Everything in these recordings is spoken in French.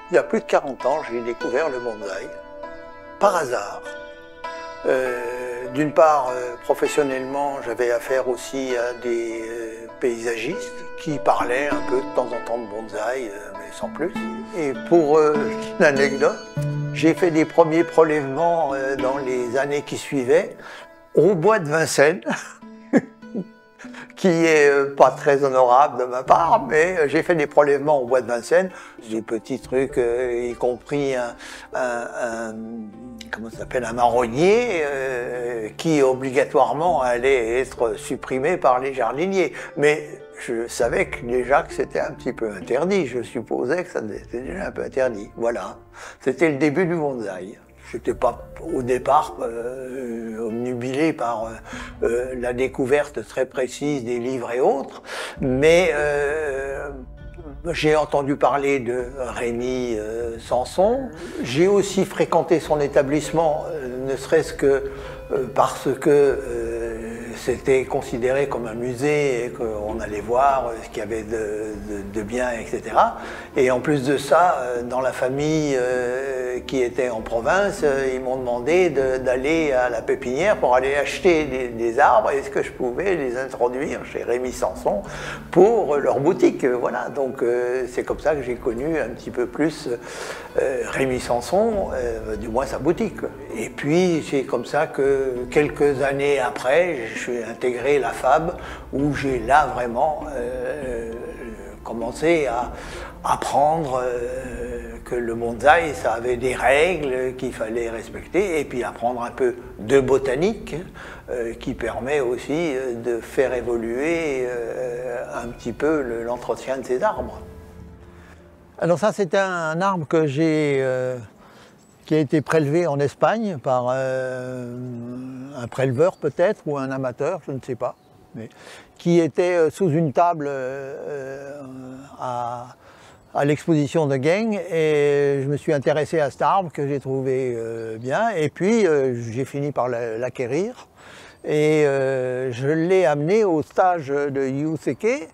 Il y a plus de 40 ans, j'ai découvert le bonsaï, par hasard. D'une part, professionnellement, j'avais affaire aussi à des paysagistes qui parlaient un peu de temps en temps de bonsaï, mais sans plus. Et pour l'anecdote, j'ai fait des premiers prélèvements dans les années qui suivaient au bois de Vincennes, qui est pas très honorable de ma part, mais j'ai fait des prélèvements au bois de Vincennes, des petits trucs, y compris comment ça s'appelle, un marronnier, qui obligatoirement allait être supprimé par les jardiniers. Mais je savais déjà que c'était un petit peu interdit, je supposais que ça était déjà un peu interdit. Voilà, c'était le début du bonsaï. Je n'étais pas au départ obnubilé par la découverte très précise des livres et autres, mais j'ai entendu parler de Rémy Sanson. J'ai aussi fréquenté son établissement, ne serait-ce que parce que c'était considéré comme un musée et qu'on allait voir ce qu'il y avait de bien, etc. Et en plus de ça, dans la famille qui était en province, ils m'ont demandé d'aller à la pépinière pour aller acheter des arbres. Est-ce que je pouvais les introduire chez Rémy Sanson pour leur boutique? Voilà, donc c'est comme ça que j'ai connu un petit peu plus Rémy Sanson, du moins sa boutique. Et puis c'est comme ça que quelques années après, je suis intégré la FAB, où j'ai là vraiment commencé à apprendre que le bonsaï, ça avait des règles qu'il fallait respecter, et puis apprendre un peu de botanique, qui permet aussi de faire évoluer un petit peu l'entretien de ces arbres. Alors ça, c'est un arbre que qui a été prélevé en Espagne par un préleveur peut-être, ou un amateur, je ne sais pas, mais qui était sous une table à l'exposition de Geng, et je me suis intéressé à cet arbre que j'ai trouvé bien, et puis j'ai fini par l'acquérir, et je l'ai amené au stage de Yusuke,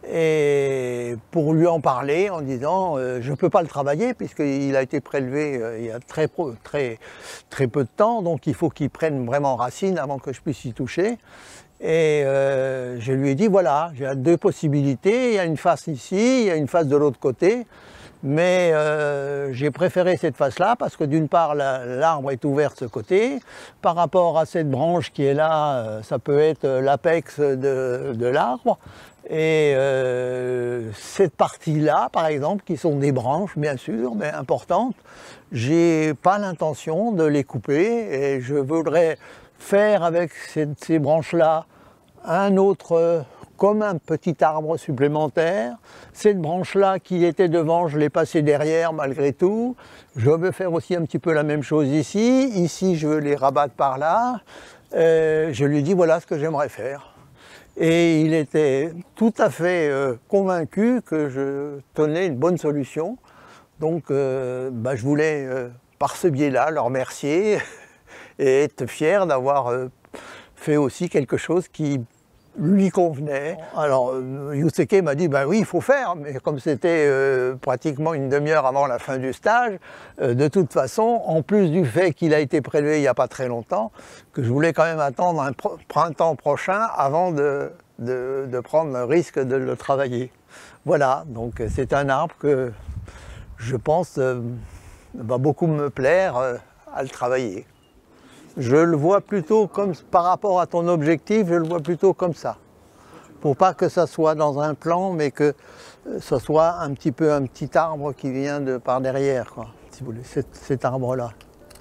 et pour lui en parler en disant je ne peux pas le travailler puisqu'il a été prélevé il y a très peu de temps, donc il faut qu'il prenne vraiment racine avant que je puisse y toucher. Et je lui ai dit voilà, j'ai deux possibilités, il y a une face ici, il y a une face de l'autre côté, mais j'ai préféré cette face-là parce que d'une part l'arbre est ouvert de ce côté, par rapport à cette branche qui est là, ça peut être l'apex de l'arbre, et cette partie-là, par exemple, qui sont des branches bien sûr, mais importantes, j'ai pas l'intention de les couper, et je voudrais faire avec ces branches-là un autre, comme un petit arbre supplémentaire. Cette branche-là qui était devant, je l'ai passée derrière malgré tout. Je veux faire aussi un petit peu la même chose ici. Ici, je veux les rabattre par là. Je lui ai dit voilà ce que j'aimerais faire. Et il était tout à fait convaincu que je tenais une bonne solution. Donc je voulais, par ce biais-là, le remercier et être fier d'avoir fait aussi quelque chose qui lui convenait. Alors Yusuke m'a dit ben oui, il faut faire, mais comme c'était pratiquement une demi-heure avant la fin du stage, de toute façon, en plus du fait qu'il a été prélevé il n'y a pas très longtemps, que je voulais quand même attendre un printemps prochain avant de prendre le risque de le travailler. Voilà, donc c'est un arbre que je pense va beaucoup me plaire à le travailler. Je le vois plutôt comme, par rapport à ton objectif, je le vois plutôt comme ça. Pour pas que ça soit dans un plan, mais que ce soit un petit peu un petit arbre qui vient par derrière, quoi, si vous voulez, cet arbre-là.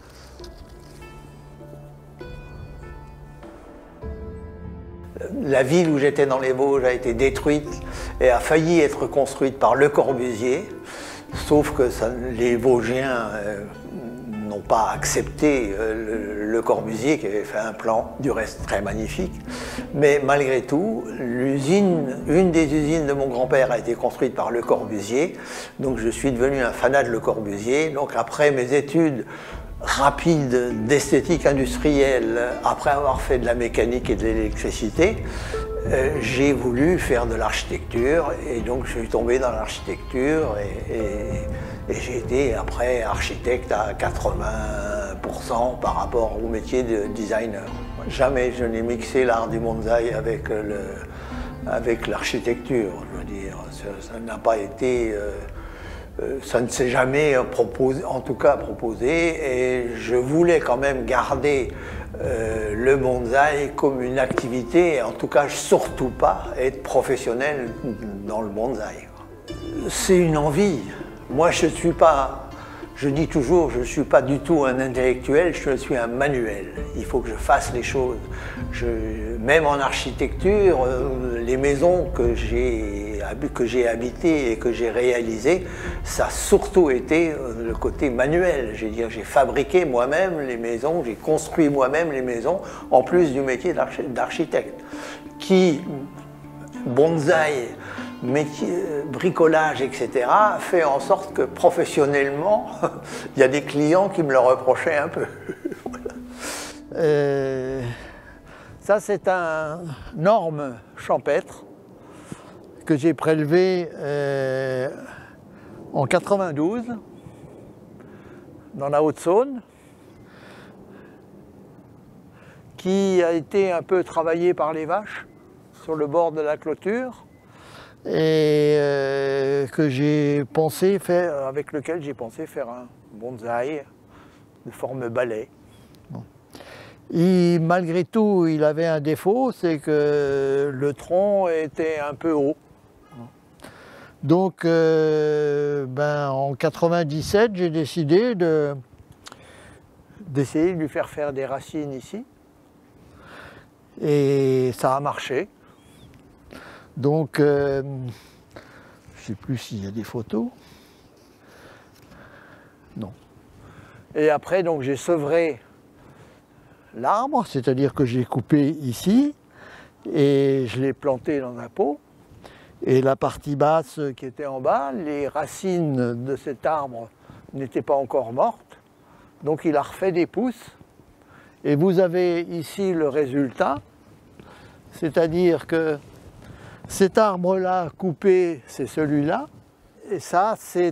La ville où j'étais dans les Vosges a été détruite et a failli être construite par Le Corbusier, sauf que les Vosgiens n'ont pas accepté Le Corbusier qui avait fait un plan, du reste très magnifique. Mais malgré tout, une des usines de mon grand-père a été construite par Le Corbusier, donc je suis devenu un fanat de Le Corbusier. Donc après mes études rapides d'esthétique industrielle, après avoir fait de la mécanique et de l'électricité, j'ai voulu faire de l'architecture et donc je suis tombé dans l'architecture et j'ai été après architecte à 80% par rapport au métier de designer. Jamais je n'ai mixé l'art du bonsaï avec l'architecture, je veux dire. Ça n'a pas été... ça ne s'est jamais proposé, en tout cas proposé, et je voulais quand même garder le bonsaï comme une activité, en tout cas surtout pas être professionnel dans le bonsaï. C'est une envie. Moi je suis pas, je dis toujours, je ne suis pas du tout un intellectuel, je suis un manuel. Il faut que je fasse les choses. Même en architecture, les maisons que j'ai habitées et que j'ai réalisées, ça a surtout été le côté manuel. J'ai fabriqué moi-même les maisons, j'ai construit moi-même les maisons, en plus du métier d'architecte. Qui, bonsaï, métier, bricolage, etc., fait en sorte que professionnellement, il y a des clients qui me le reprochaient un peu. Voilà. Ça, c'est un orme champêtre que j'ai prélevé en 92 dans la Haute-Saône, qui a été un peu travaillé par les vaches sur le bord de la clôture et que j'ai pensé faire, avec lequel j'ai pensé faire un bonsaï de forme balai. Bon. Et malgré tout, il avait un défaut, c'est que le tronc était un peu haut. Donc, en 97, j'ai décidé d'essayer de lui faire des racines ici. Et ça a marché. Donc, je ne sais plus s'il y a des photos. Non. Et après, donc, j'ai sevré l'arbre, c'est-à-dire que j'ai coupé ici et je l'ai planté dans un pot. Et la partie basse qui était en bas, les racines de cet arbre n'étaient pas encore mortes. Donc, il a refait des pousses. Et vous avez ici le résultat. C'est-à-dire que cet arbre-là coupé, c'est celui-là. Et ça, c'est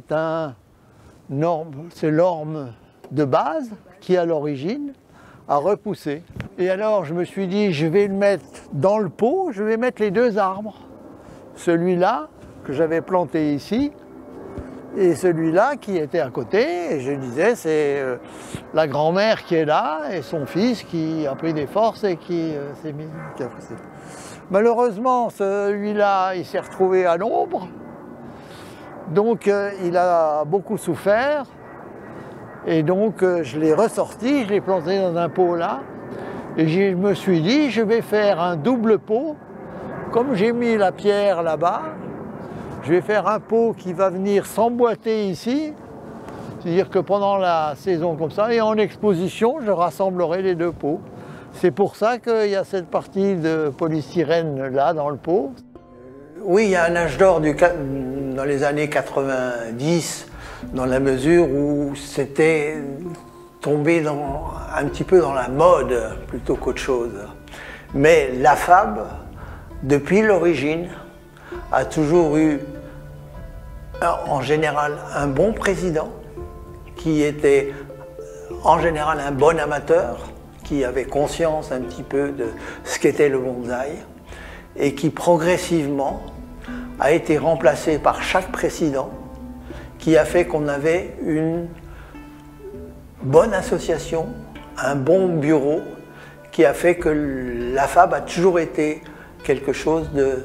l'orme de base qui, à l'origine, a repoussé. Et alors, je me suis dit, je vais le mettre dans le pot, je vais mettre les deux arbres. Celui-là, que j'avais planté ici, et celui-là qui était à côté. Et je disais, c'est la grand-mère qui est là, et son fils qui a pris des forces et qui s'est mis... Malheureusement, celui-là, il s'est retrouvé à l'ombre. Donc, il a beaucoup souffert. Et donc, je l'ai ressorti, je l'ai planté dans un pot là. Et je me suis dit, je vais faire un double pot. Comme j'ai mis la pierre là-bas, je vais faire un pot qui va venir s'emboîter ici. C'est-à-dire que pendant la saison comme ça, et en exposition, je rassemblerai les deux pots. C'est pour ça qu'il y a cette partie de polystyrène là dans le pot. Oui, il y a un âge d'or dans les années 90, dans la mesure où c'était tombé un petit peu dans la mode plutôt qu'autre chose. Mais la FAB, depuis l'origine, a toujours eu en général un bon président qui était en général un bon amateur, qui avait conscience un petit peu de ce qu'était le bonsaï et qui progressivement a été remplacé par chaque président qui a fait qu'on avait une bonne association, un bon bureau qui a fait que la FAB a toujours été quelque chose de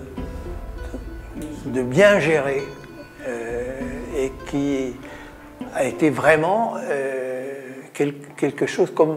bien géré et qui a été vraiment quelque chose comme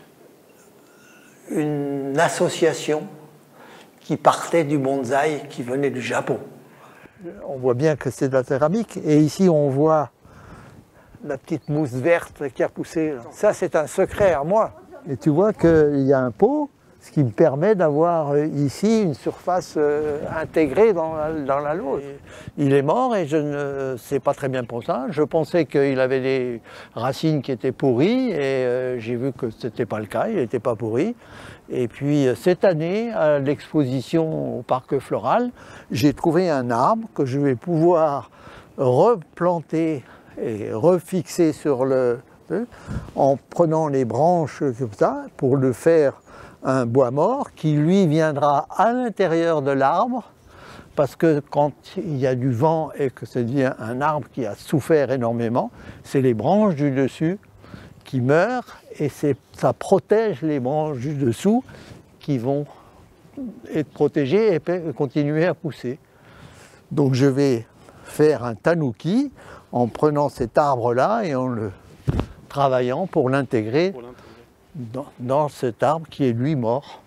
une association qui partait du bonsaï qui venait du Japon. On voit bien que c'est de la céramique et ici on voit la petite mousse verte qui a poussé. Ça c'est un secret à moi. Et tu vois qu'il y a un pot, Ce qui me permet d'avoir ici une surface intégrée dans la lauze. Il est mort et je ne sais pas très bien pour ça. Je pensais qu'il avait des racines qui étaient pourries et j'ai vu que ce n'était pas le cas, il n'était pas pourri. Et puis cette année, à l'exposition au Parc Floral, j'ai trouvé un arbre que je vais pouvoir replanter et refixer sur en prenant les branches comme ça pour le faire un bois mort qui lui viendra à l'intérieur de l'arbre parce que quand il y a du vent et que ça devient un arbre qui a souffert énormément, c'est les branches du dessus qui meurent et ça protège les branches du dessous qui vont être protégées et continuer à pousser. Donc je vais faire un tanuki en prenant cet arbre-là et en le travaillant pour l'intégrer dans cet arbre qui est lui mort.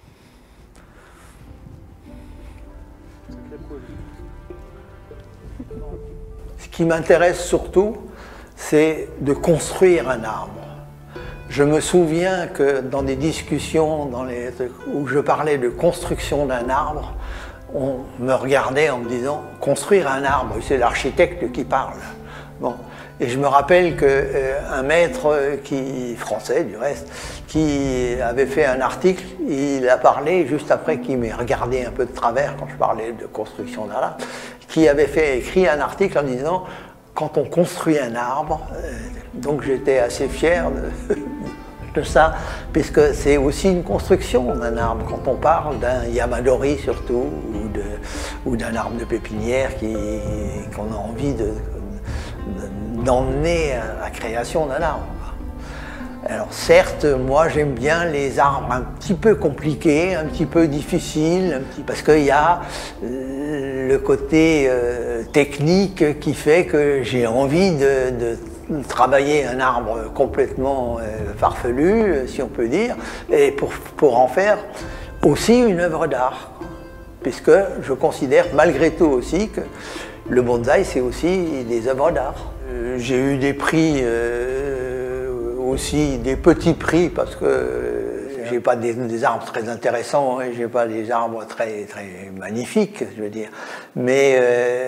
Ce qui m'intéresse surtout, c'est de construire un arbre. Je me souviens que dans des discussions où je parlais de construction d'un arbre, on me regardait en me disant « construire un arbre, c'est l'architecte qui parle ». Bon. Et je me rappelle qu'un maître français du reste, qui avait fait un article, il a parlé juste après qu'il m'ait regardé un peu de travers quand je parlais de construction d'un arbre, qui avait écrit un article en disant « quand on construit un arbre », donc j'étais assez fier de ça, puisque c'est aussi une construction d'un arbre, quand on parle d'un yamadori surtout, ou d'un arbre de pépinière qu'on a envie d'emmener à la création d'un arbre. Alors certes, moi j'aime bien les arbres un petit peu compliqués, un petit peu difficiles, parce qu'il y a le côté technique qui fait que j'ai envie de travailler un arbre complètement farfelu, si on peut dire, et pour en faire aussi une œuvre d'art. Puisque je considère malgré tout aussi que le bonsaï c'est aussi des œuvres d'art. J'ai eu des prix, aussi des petits prix, parce que j'ai pas des arbres très intéressants, et j'ai pas des arbres très magnifiques, je veux dire. Mais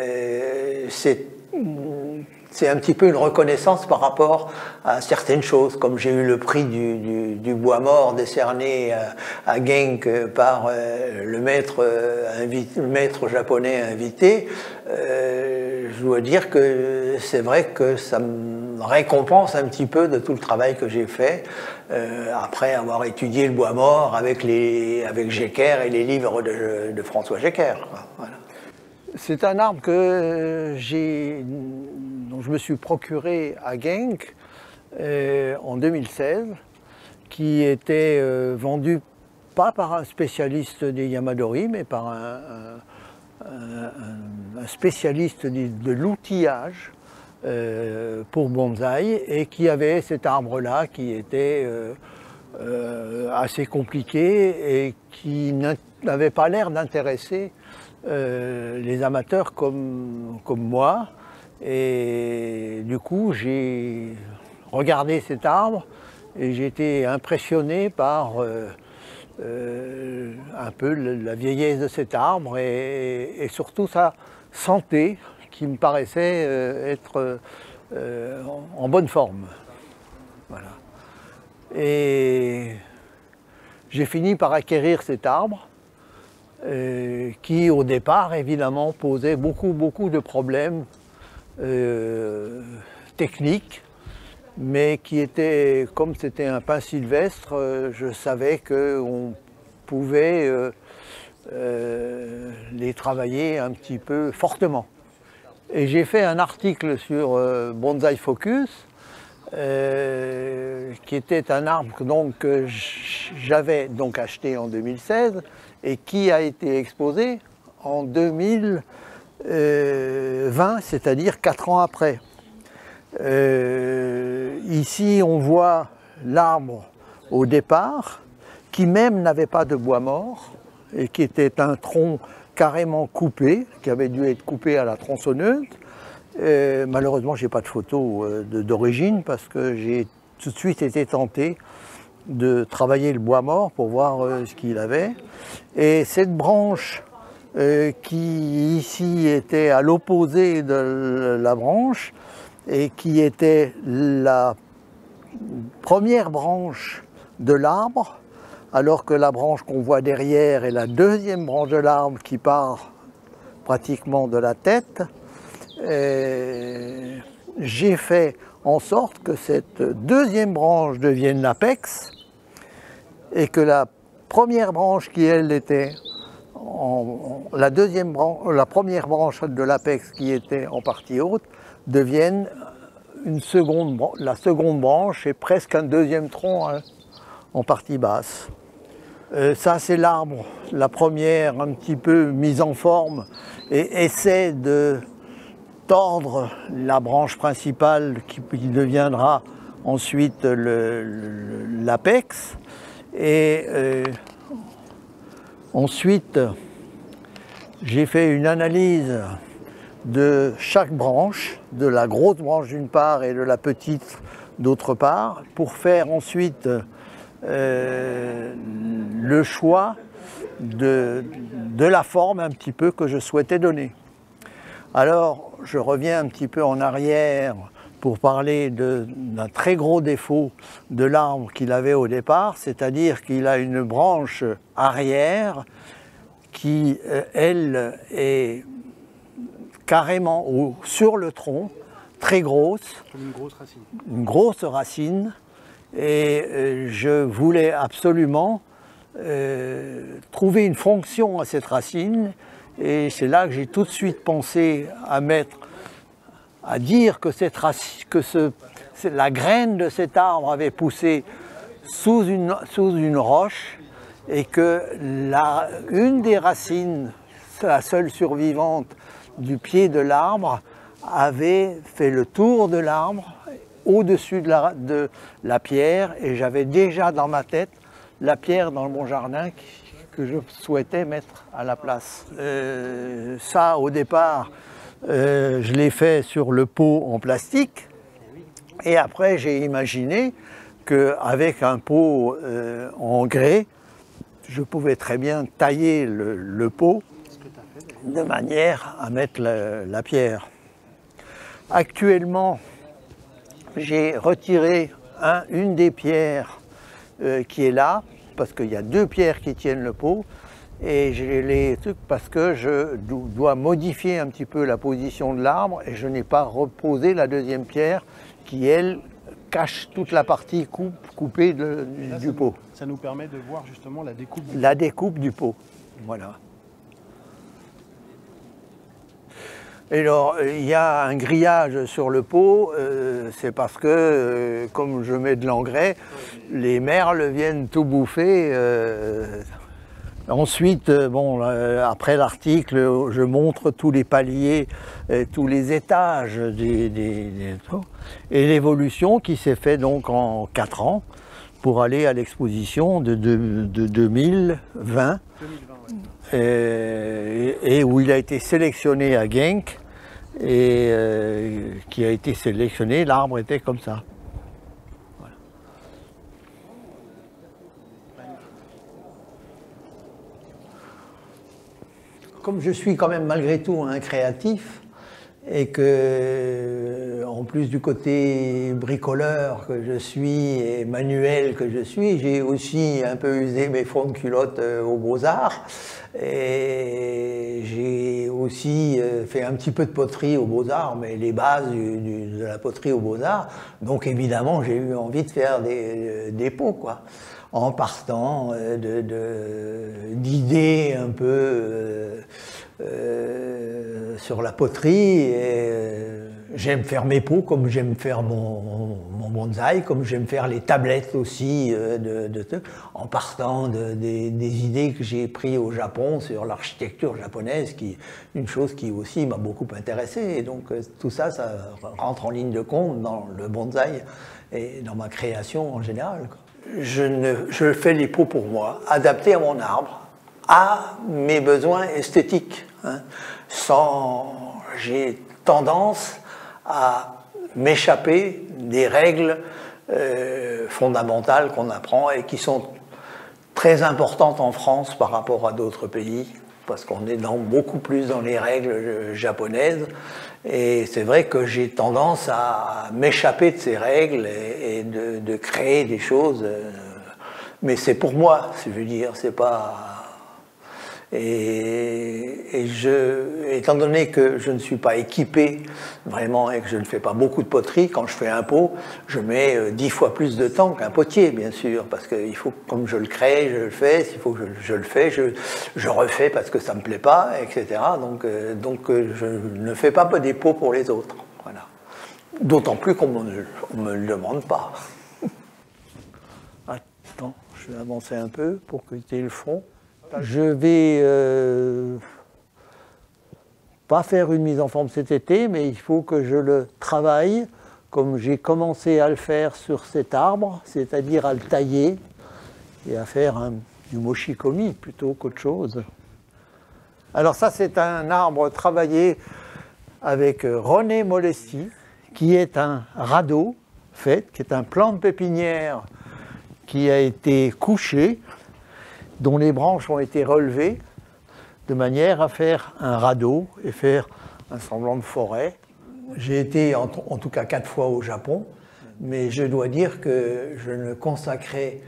c'est un petit peu une reconnaissance par rapport à certaines choses, comme j'ai eu le prix du bois mort décerné à Genk par le maître japonais invité. Je dois dire que c'est vrai que ça me récompense un petit peu de tout le travail que j'ai fait après avoir étudié le bois mort avec Jecker et les livres de François Jecker. Voilà. C'est un arbre dont je me suis procuré à Genk en 2016, qui était vendu pas par un spécialiste des yamadori, mais par un spécialiste de l'outillage pour bonsaï, et qui avait cet arbre-là qui était assez compliqué et qui n'avait pas l'air d'intéresser les amateurs comme moi. Et du coup, j'ai regardé cet arbre et j'ai été impressionné par un peu la vieillesse de cet arbre et surtout sa santé qui me paraissait être en bonne forme. Voilà. Et j'ai fini par acquérir cet arbre qui, au départ, évidemment, posait beaucoup de problèmes techniques, mais qui était, comme c'était un pin sylvestre, je savais qu'on pouvait les travailler un petit peu fortement. Et j'ai fait un article sur Bonsai Focus, qui était un arbre que j'avais donc acheté en 2016 et qui a été exposé en 2020, c'est-à-dire 4 ans après. Ici, on voit l'arbre au départ, qui même n'avait pas de bois mort, et qui était un tronc carrément coupé, qui avait dû être coupé à la tronçonneuse. Malheureusement, je n'ai pas de photo d'origine, parce que j'ai tout de suite été tenté de travailler le bois mort pour voir ce qu'il avait. Et cette branche qui ici était à l'opposé de la branche et qui était la première branche de l'arbre, alors que la branche qu'on voit derrière est la deuxième branche de l'arbre qui part pratiquement de la tête. J'ai fait en sorte que cette deuxième branche devienne l'apex et que la première branche qui, elle, était la première branche de l'apex qui était en partie haute devienne la seconde branche et presque un deuxième tronc en partie basse. Ça, c'est l'arbre, la première un petit peu mise en forme et essaie de tordre la branche principale qui deviendra ensuite l'apex. Et ensuite, j'ai fait une analyse de chaque branche, de la grosse branche d'une part et de la petite d'autre part, pour faire ensuite le choix de la forme un petit peu que je souhaitais donner. Alors, je reviens un petit peu en arrière pour parler d'un très gros défaut de l'arbre qu'il avait au départ, c'est-à-dire qu'il a une branche arrière qui, elle, est carrément sur le tronc, très grosse. Comme une grosse racine. Une grosse racine. Et je voulais absolument trouver une fonction à cette racine. Et c'est là que j'ai tout de suite pensé à dire que la graine de cet arbre avait poussé sous une roche et que une des racines, la seule survivante du pied de l'arbre, avait fait le tour de l'arbre au-dessus de la pierre, et j'avais déjà dans ma tête la pierre dans mon jardin que je souhaitais mettre à la place. Ça, au départ, je l'ai fait sur le pot en plastique, et après j'ai imaginé qu'avec un pot en grès, je pouvais très bien tailler le pot de manière à mettre la pierre. Actuellement, j'ai retiré une des pierres qui est là, parce qu'il y a deux pierres qui tiennent le pot, et parce que je dois modifier un petit peu la position de l'arbre, et je n'ai pas reposé la deuxième pierre qui, elle, cache toute la partie coupée du pot. Ça nous permet de voir justement la découpe du pot. Voilà. Et alors, il y a un grillage sur le pot, c'est parce que, comme je mets de l'engrais, les merles viennent tout bouffer. Ensuite, après l'article, je montre tous les paliers, tous les étages et l'évolution qui s'est faite donc en 4 ans pour aller à l'exposition de 2020, et où il a été sélectionné à Genk, et qui a été sélectionné, l'arbre était comme ça. Voilà. Comme je suis quand même malgré tout un créatif, et que, en plus du côté bricoleur que je suis et manuel que je suis, j'ai aussi un peu usé mes fonds de culotte aux Beaux-Arts, et j'ai aussi fait un petit peu de poterie aux Beaux-Arts, mais les bases de la poterie aux Beaux-Arts. Donc évidemment, j'ai eu envie de faire des pots, quoi, en partant d'idées un peu sur la poterie. J'aime faire mes pots comme j'aime faire mon bonsaï, comme j'aime faire les tablettes aussi, en partant des idées que j'ai prises au Japon sur l'architecture japonaise, une chose qui aussi m'a beaucoup intéressé. Et donc tout ça, ça rentre en ligne de compte dans le bonsaï et dans ma création en général, quoi. Je fais les pots pour moi, adaptés à mon arbre, à mes besoins esthétiques, hein. J'ai tendance à m'échapper des règles fondamentales qu'on apprend et qui sont très importantes en France par rapport à d'autres pays, parce qu'on est beaucoup plus dans les règles japonaises. Et c'est vrai que j'ai tendance à m'échapper de ces règles et de créer des choses. Mais c'est pour moi, je veux dire, c'est pas... étant donné que je ne suis pas équipé vraiment et que je ne fais pas beaucoup de poterie, quand je fais un pot, je mets 10 fois plus de temps qu'un potier, bien sûr, parce qu'il faut, comme je le crée, je le fais, s'il faut que je le fais, je refais parce que ça ne me plaît pas, etc. Donc je ne fais pas des pots pour les autres. Voilà. D'autant plus qu'on ne me le demande pas. Attends, je vais avancer un peu pour que tu aies le fond. Je vais pas faire une mise en forme cet été, mais il faut que je le travaille comme j'ai commencé à le faire sur cet arbre, c'est-à-dire à le tailler et à faire du mochikomi plutôt qu'autre chose. Alors ça, c'est un arbre travaillé avec René Molesti, qui est un radeau fait, qui est un plant de pépinière qui a été couché, dont les branches ont été relevées de manière à faire un radeau et faire un semblant de forêt. J'ai été en tout cas 4 fois au Japon, mais je dois dire que je ne consacrais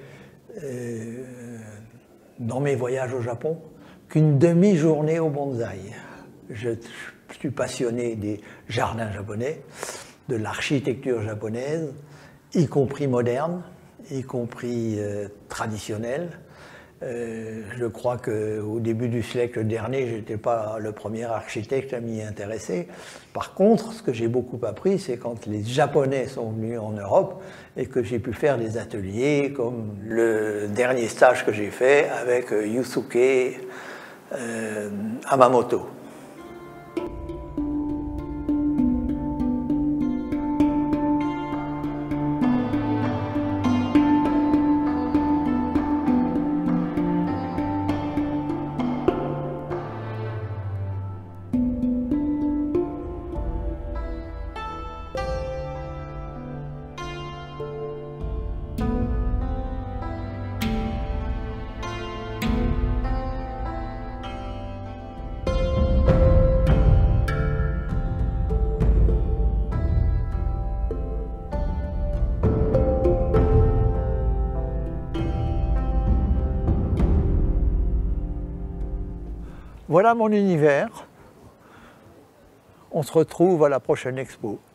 dans mes voyages au Japon qu'une demi-journée au bonsaï. Je suis passionné des jardins japonais, de l'architecture japonaise, y compris moderne, y compris traditionnelle. Je crois qu'au début du siècle dernier, je n'étais pas le premier architecte à m'y intéresser. Par contre, ce que j'ai beaucoup appris, c'est quand les Japonais sont venus en Europe et que j'ai pu faire des ateliers, comme le dernier stage que j'ai fait avec Yusuke Hamamoto. Voilà mon univers. On se retrouve à la prochaine expo.